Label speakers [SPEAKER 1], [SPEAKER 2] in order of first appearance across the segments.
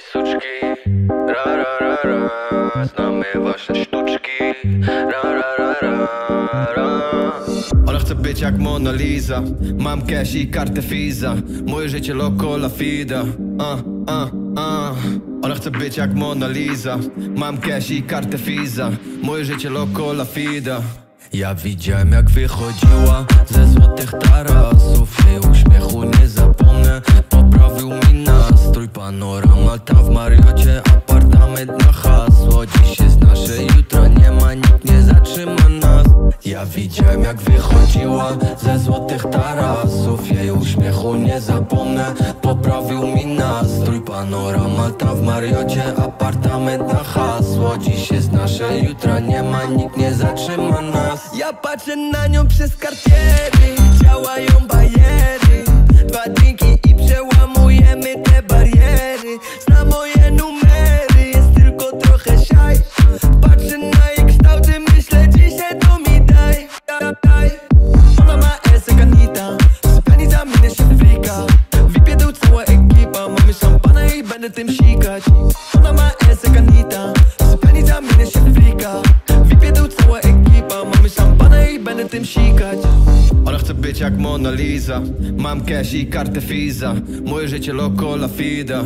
[SPEAKER 1] suczki, ra ra ra ra, znamy wasze sztuczki, ra ra ra ra ra.
[SPEAKER 2] Ona chce być jak Mona Lisa, mam cash i kartę Visa, moje życie loco la fida. Ona chce być jak Mona Lisa, mam cash i kartę Visa, moje życie loco la fida. Ja widziałem jak wychodziła ze złotych tarasów, jej uśmiechu nie zapomnę, poprawił mi nastrój. Panorama tam w Mariocie, apartament na hasło. Dziś jest nasze, jutro nie ma, nikt nie zatrzyma nas. Ja widziałem jak wychodziła ze złotych tarasów, jej uśmiechu nie zapomnę, poprawił mi nastrój. Panorama tam w Mariocie, apartament na hasło. Dziś jest nasze, jutro nie ma, nikt nie zatrzyma nas. Ja patrzę na nią przez kartiery, działają bariery. Dwa drinki i przełamujemy te bariery. Zna moje numery, jest tylko trochę siaj. Patrzę na jej kształty, myślę dzisiaj to mi daj. Ona ma esek Anita, sypiani zamienię się w frika. Wipie dół cała ekipa, mamy szampana i będę tym sikać. Ona ma esek Anita, sypiani zamienię się w frika. Wipie dół cała ekipa, mamy szampana i będę tym sikać. Ona chce być jak Mona Lisa, mam cash i kartę Visa, moje życie loco la fida.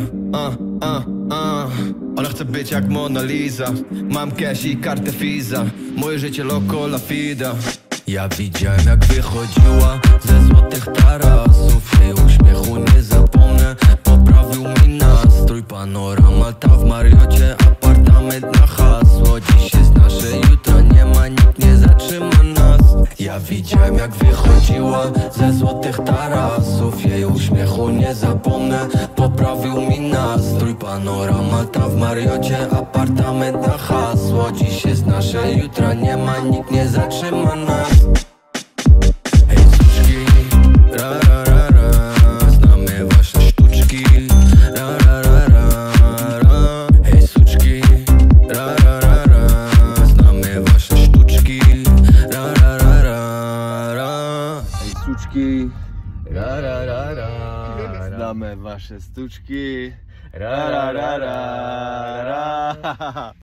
[SPEAKER 2] Ona chce być jak Mona Lisa, mam cash i kartę Visa, moje życie loco la fida. Ja widziałem jak wychodziła ze złotych tarasów, jej uśmiechu nie zapomnę, poprawił mi nastrój. Panorama tam w Mariocie, apartament na hasło. Dziś jest nasze, jutro nie ma, nikt nie zatrzyma nas. Ja widziałem jak wychodziła ze złotych tarasów, jej uśmiechu nie zapomnę, poprawił mi nastrój. Panorama tam w Mariocie, apartament na hasło. Dziś jest nasze, jutro nie ma, nikt nie zatrzyma nas. Hej suczki, ra ra ra ra, znamy wasze sztuczki, ra ra ra ra ra. Hej suczki, ra ra ra ra, znamy wasze sztuczki, ra ra ra ra ra.
[SPEAKER 3] Hej suczki, ra ra ra ra, znamy wasze sztuczki, ra ra ra ra ra.